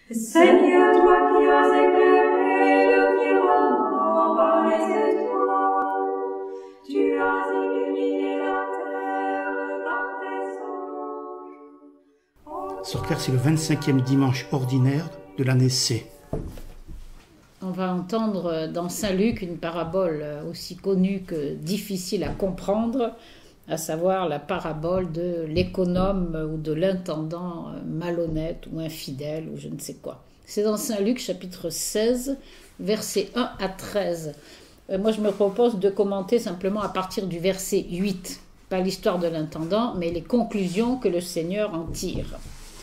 Seigneur, toi qui as éclairé le firmament par les étoiles, tu as illuminé la terre par tes anges. Sœur Claire, c'est le 25e dimanche ordinaire de l'année C. On va entendre dans Saint Luc une parabole aussi connue que difficile à comprendre, à savoir la parabole de l'économe ou de l'intendant malhonnête ou infidèle ou je ne sais quoi. C'est dans Saint Luc chapitre 16, versets 1 à 13. Moi je me propose de commenter simplement à partir du verset 8, pas l'histoire de l'intendant, mais les conclusions que le Seigneur en tire.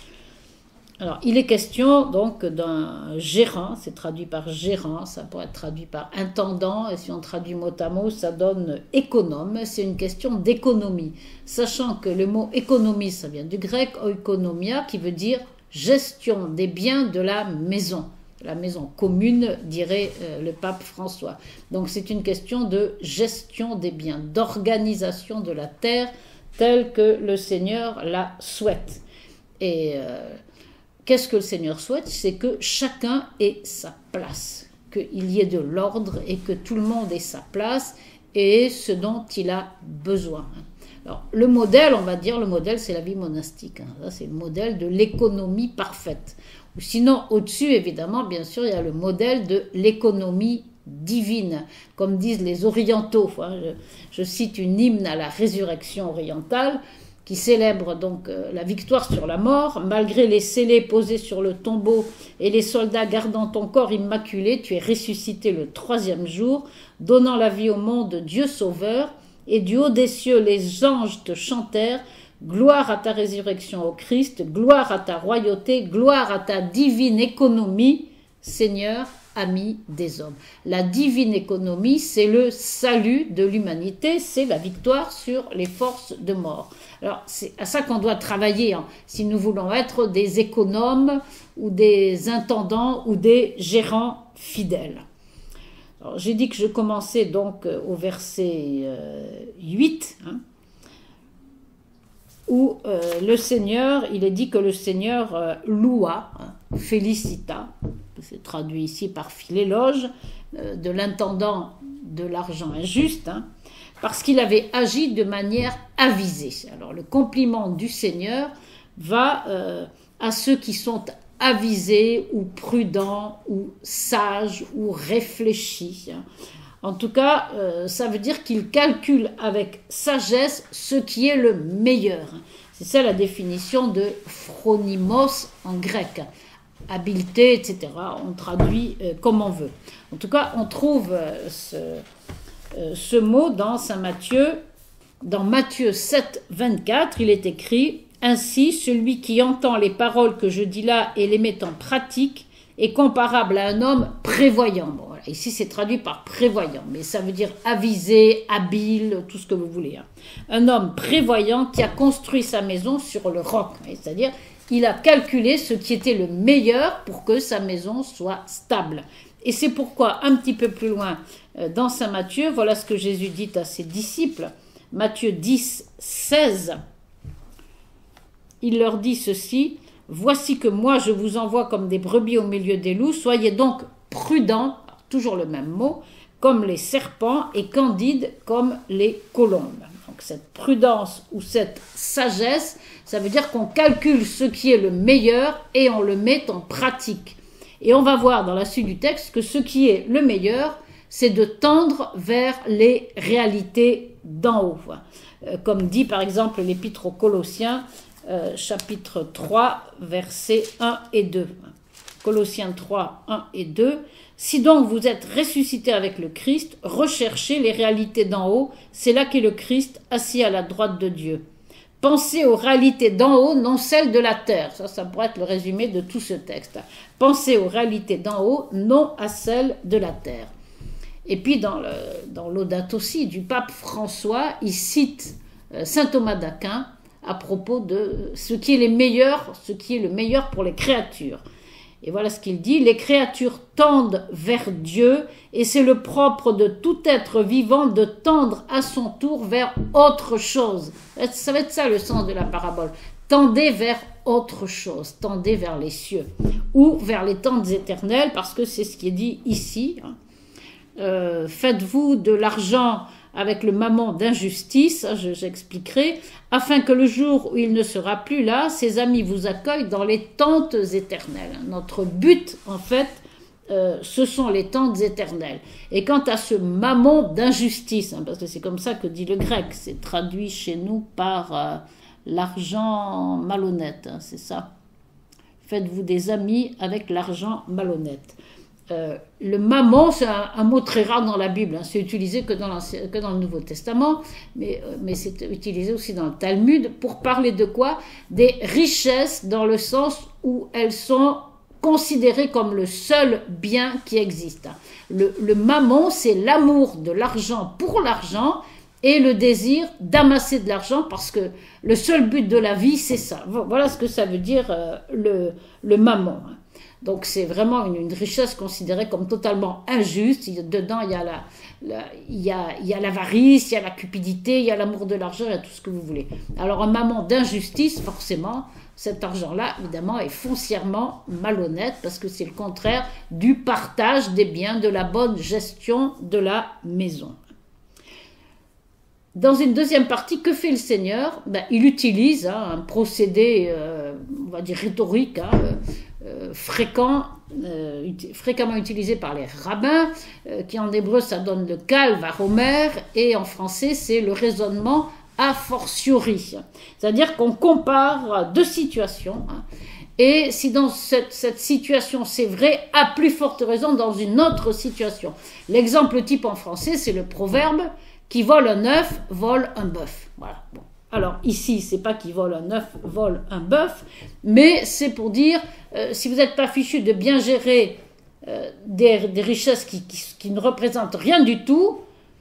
Alors, il est question donc d'un gérant, c'est traduit par gérant, ça pourrait être traduit par intendant, et si on traduit mot à mot, ça donne économe, c'est une question d'économie. Sachant que le mot économie, ça vient du grec oikonomia, qui veut dire gestion des biens de la maison commune, dirait le pape François. Donc c'est une question de gestion des biens, d'organisation de la terre telle que le Seigneur la souhaite. Et qu'est-ce que le Seigneur souhaite? C'est que chacun ait sa place, qu'il y ait de l'ordre et que tout le monde ait sa place et ce dont il a besoin. Alors, le modèle, on va dire, le modèle, c'est la vie monastique. Ça, c'est le modèle de l'économie parfaite. Ou sinon, au-dessus, évidemment, bien sûr, il y a le modèle de l'économie divine, comme disent les orientaux. Je cite une hymne à la résurrection orientale, qui célèbre donc la victoire sur la mort. Malgré les scellés posés sur le tombeau et les soldats gardant ton corps immaculé, tu es ressuscité le 3e jour, donnant la vie au monde, Dieu sauveur, et du haut des cieux les anges te chantèrent, gloire à ta résurrection au Christ, gloire à ta royauté, gloire à ta divine économie, Seigneur, ami des hommes. La divine économie, c'est le salut de l'humanité, c'est la victoire sur les forces de mort. Alors, c'est à ça qu'on doit travailler, si nous voulons être des économes ou des intendants ou des gérants fidèles. Alors, j'ai dit que je commençais donc au verset 8, où le Seigneur, il est dit que le Seigneur loua, félicita, c'est traduit ici par philéloge, de l'intendant de l'argent injuste, parce qu'il avait agi de manière avisée. Alors le compliment du Seigneur va à ceux qui sont avisés ou prudents ou sages ou réfléchis. En tout cas, ça veut dire qu'il calcule avec sagesse ce qui est le meilleur. C'est ça la définition de phronimos en grec. Habileté, etc. On traduit comme on veut. En tout cas, on trouve ce mot dans Saint Matthieu. Dans Matthieu 7, 24, il est écrit « Ainsi, celui qui entend les paroles que je dis là et les met en pratique est comparable à un homme prévoyant. » Bon, voilà, ici, c'est traduit par prévoyant, mais ça veut dire avisé, habile, tout ce que vous voulez. Un homme prévoyant qui a construit sa maison sur le roc, c'est-à-dire il a calculé ce qui était le meilleur pour que sa maison soit stable. Et c'est pourquoi, un petit peu plus loin, dans Saint Matthieu, voilà ce que Jésus dit à ses disciples. Matthieu 10, 16, il leur dit ceci, « Voici que moi je vous envoie comme des brebis au milieu des loups, soyez donc prudents, toujours le même mot, comme les serpents et candides comme les colombes. » Donc cette prudence ou cette sagesse, ça veut dire qu'on calcule ce qui est le meilleur et on le met en pratique. Et on va voir dans la suite du texte que ce qui est le meilleur, c'est de tendre vers les réalités d'en haut. Comme dit par exemple l'Épître aux Colossiens, chapitre 3, versets 1 et 2. Colossiens 3, 1 et 2. « Si donc vous êtes ressuscités avec le Christ, recherchez les réalités d'en haut, c'est là qu'est le Christ assis à la droite de Dieu. Pensez aux réalités d'en haut, non celles de la terre. » Ça pourrait être le résumé de tout ce texte. Pensez aux réalités d'en haut, non à celles de la terre. Et puis dans l'Audate aussi du pape François, il cite saint Thomas d'Aquin à propos de ce qui est le meilleur pour les créatures. Et voilà ce qu'il dit, les créatures tendent vers Dieu et c'est le propre de tout être vivant de tendre à son tour vers autre chose. Ça va être ça le sens de la parabole. Tendez vers autre chose, tendez vers les cieux. ou vers les tentes éternelles, parce que c'est ce qui est dit ici. Faites-vous de l'argent avec le mammon d'injustice, j'expliquerai, afin que le jour où il ne sera plus là, ses amis vous accueillent dans les tentes éternelles. Notre but, en fait, ce sont les tentes éternelles. Et quant à ce mammon d'injustice, parce que c'est comme ça que dit le grec, c'est traduit chez nous par l'argent malhonnête, c'est ça. Faites-vous des amis avec l'argent malhonnête. Le mammon, c'est un mot très rare dans la Bible, c'est utilisé que dans le Nouveau Testament, mais c'est utilisé aussi dans le Talmud pour parler de quoi? Des richesses, dans le sens où elles sont considérées comme le seul bien qui existe. Le mammon, c'est l'amour de l'argent pour l'argent et le désir d'amasser de l'argent, parce que le seul but de la vie, c'est ça. Voilà ce que ça veut dire le mammon. Donc c'est vraiment une richesse considérée comme totalement injuste. Dedans, il y a l'avarice, il y a la cupidité, il y a l'amour de l'argent, il y a tout ce que vous voulez. Alors un mammon d'injustice, forcément, cet argent-là, évidemment, est foncièrement malhonnête, parce que c'est le contraire du partage des biens, de la bonne gestion de la maison. Dans une deuxième partie, que fait le Seigneur? Il utilise un procédé, on va dire rhétorique, fréquemment utilisé par les rabbins, qui en hébreu ça donne le kal varomer, et en français c'est le raisonnement a fortiori. C'est-à-dire qu'on compare deux situations, et si dans cette situation c'est vrai, à plus forte raison dans une autre situation. L'exemple type en français, c'est le proverbe: qui vole un œuf, vole un bœuf. Voilà. Bon. Alors ici, c'est pas qui vole un œuf, vole un bœuf, mais c'est pour dire, si vous n'êtes pas fichu de bien gérer des richesses qui ne représentent rien du tout,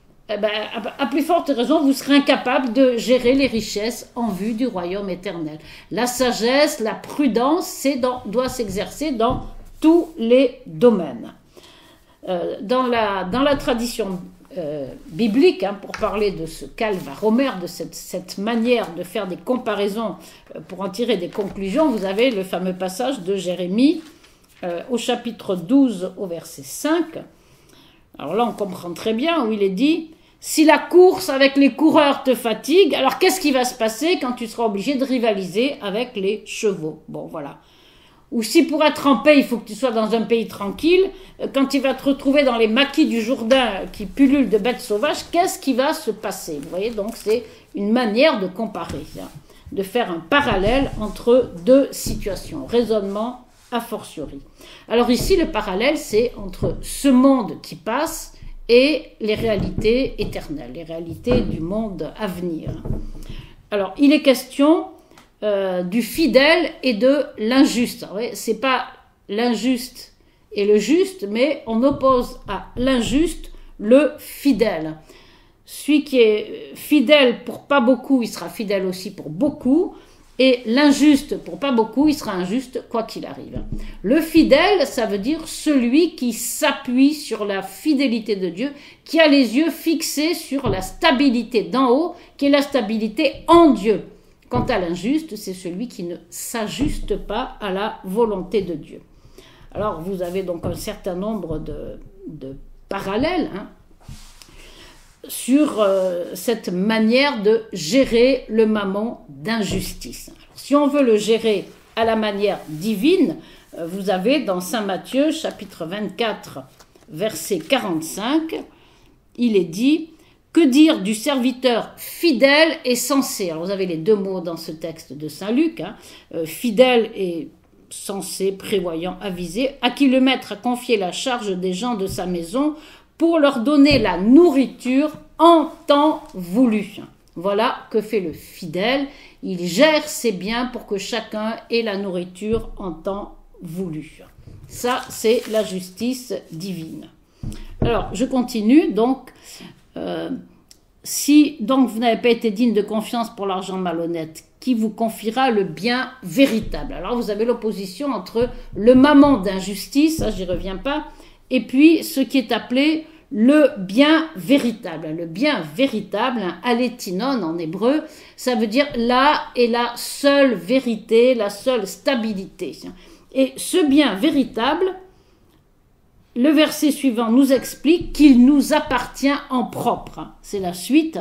à plus forte raison, vous serez incapable de gérer les richesses en vue du royaume éternel. La sagesse, la prudence, doit s'exercer dans tous les domaines. Dans la tradition biblique, pour parler de ce kal varomer, de cette manière de faire des comparaisons pour en tirer des conclusions, vous avez le fameux passage de Jérémie au chapitre 12 au verset 5. Alors là on comprend très bien, où il est dit: si la course avec les coureurs te fatigue, alors qu'est-ce qui va se passer quand tu seras obligé de rivaliser avec les chevaux? Bon, voilà. Ou si pour être en paix, il faut que tu sois dans un pays tranquille, quand tu vas te retrouver dans les maquis du Jourdain qui pullulent de bêtes sauvages, qu'est-ce qui va se passer? Vous voyez, donc c'est une manière de comparer, de faire un parallèle entre deux situations, raisonnement a fortiori. Alors ici, le parallèle, c'est entre ce monde qui passe et les réalités éternelles, les réalités du monde à venir. Alors, il est question du fidèle et de l'injuste. C'est pas l'injuste et le juste, mais on oppose à l'injuste le fidèle. Celui qui est fidèle pour pas beaucoup, il sera fidèle aussi pour beaucoup, et l'injuste pour pas beaucoup, il sera injuste quoi qu'il arrive. Le fidèle, ça veut dire celui qui s'appuie sur la fidélité de Dieu, qui a les yeux fixés sur la stabilité d'en haut, qui est la stabilité en Dieu. Quant à l'injuste, c'est celui qui ne s'ajuste pas à la volonté de Dieu. Alors, vous avez donc un certain nombre de parallèles sur cette manière de gérer le mammon d'injustice. Alors, si on veut le gérer à la manière divine, vous avez dans Saint Matthieu, chapitre 24, verset 45, il est dit: que dire du serviteur fidèle et sensé? Alors vous avez les deux mots dans ce texte de Saint Luc, fidèle et sensé, prévoyant, avisé, à qui le maître a confié la charge des gens de sa maison pour leur donner la nourriture en temps voulu. Voilà que fait le fidèle, il gère ses biens pour que chacun ait la nourriture en temps voulu. Ça, c'est la justice divine. Alors, je continue, donc... si donc vous n'avez pas été digne de confiance pour l'argent malhonnête, qui vous confiera le bien véritable? Alors vous avez l'opposition entre le mammon d'injustice, ça j'y reviens pas, et puis ce qui est appelé le bien véritable. Le bien véritable, alétinon en hébreu, ça veut dire là est la seule vérité, la seule stabilité. Et ce bien véritable, le verset suivant nous explique qu'il nous appartient en propre. C'est la suite.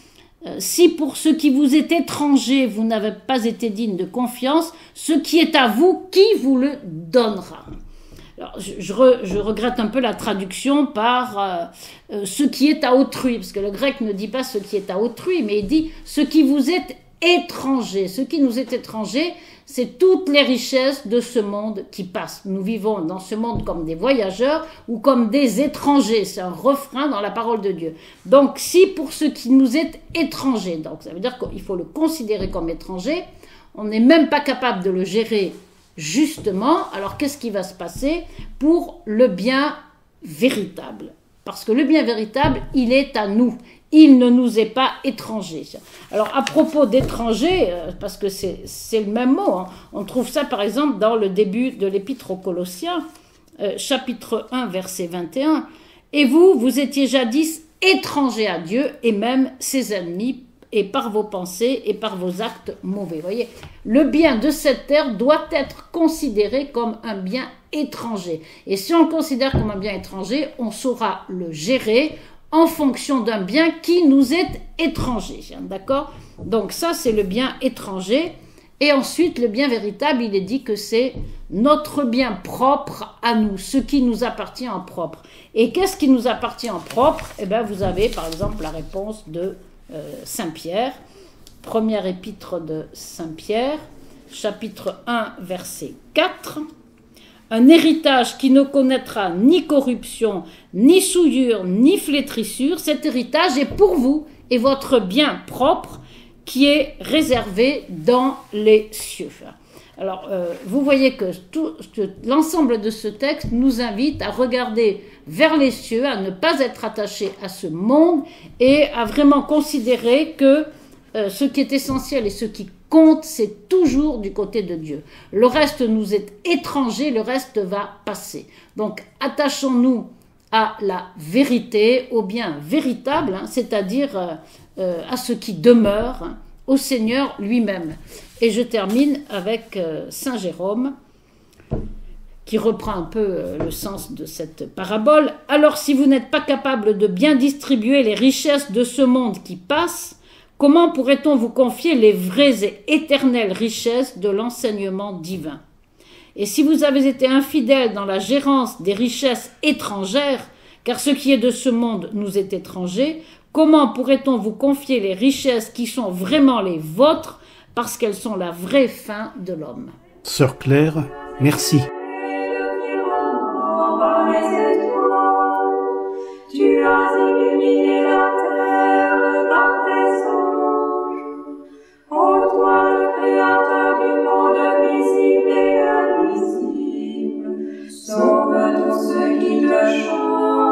Si pour ce qui vous est étranger, vous n'avez pas été digne de confiance, ce qui est à vous, qui vous le donnera? Alors, je regrette un peu la traduction par ce qui est à autrui, parce que le grec ne dit pas ce qui est à autrui, mais il dit ce qui vous est étranger. Ce qui nous est étranger, c'est toutes les richesses de ce monde qui passe. Nous vivons dans ce monde comme des voyageurs ou comme des étrangers. C'est un refrain dans la parole de Dieu. Donc, si pour ce qui nous est étranger, donc ça veut dire qu'il faut le considérer comme étranger, on n'est même pas capable de le gérer justement, alors qu'est-ce qui va se passer pour le bien véritable? Parce que le bien véritable, il est à nous. Il ne nous est pas étranger. Alors, à propos d'étranger, parce que c'est le même mot, hein, on trouve ça par exemple dans le début de l'Épître aux Colossiens, chapitre 1, verset 21. « Et vous, vous étiez jadis étrangers à Dieu et même ses ennemis, et par vos pensées et par vos actes mauvais. » Vous voyez, le bien de cette terre doit être considéré comme un bien étranger. Et si on le considère comme un bien étranger, on saura le gérer en fonction d'un bien qui nous est étranger. D'accord? Donc ça, c'est le bien étranger. Et ensuite, le bien véritable, il est dit que c'est notre bien propre à nous, ce qui nous appartient en propre. Et qu'est-ce qui nous appartient en propre? Eh bien, vous avez par exemple la réponse de Saint Pierre, première épître de Saint Pierre, chapitre 1, verset 4. Un héritage qui ne connaîtra ni corruption, ni souillure, ni flétrissure, cet héritage est pour vous et votre bien propre qui est réservé dans les cieux. Alors, vous voyez que l'ensemble de ce texte nous invite à regarder vers les cieux, à ne pas être attaché à ce monde et à vraiment considérer que ce qui est essentiel et ce qui compte, c'est toujours du côté de Dieu. Le reste nous est étranger, le reste va passer. Donc, attachons-nous à la vérité, au bien véritable, hein, c'est-à-dire à ce qui demeure, hein, au Seigneur lui-même. Et je termine avec Saint Jérôme, qui reprend un peu le sens de cette parabole. « Alors, si vous n'êtes pas capable de bien distribuer les richesses de ce monde qui passe, comment pourrait-on vous confier les vraies et éternelles richesses de l'enseignement divin? Et si vous avez été infidèles dans la gérance des richesses étrangères, car ce qui est de ce monde nous est étranger, comment pourrait-on vous confier les richesses qui sont vraiment les vôtres, parce qu'elles sont la vraie fin de l'homme ?» Sœur Claire, merci. Tu as illuminé la terre par tes anges. Ô toi, le Créateur du monde visible et invisible, sauve tous ceux qui te chantent.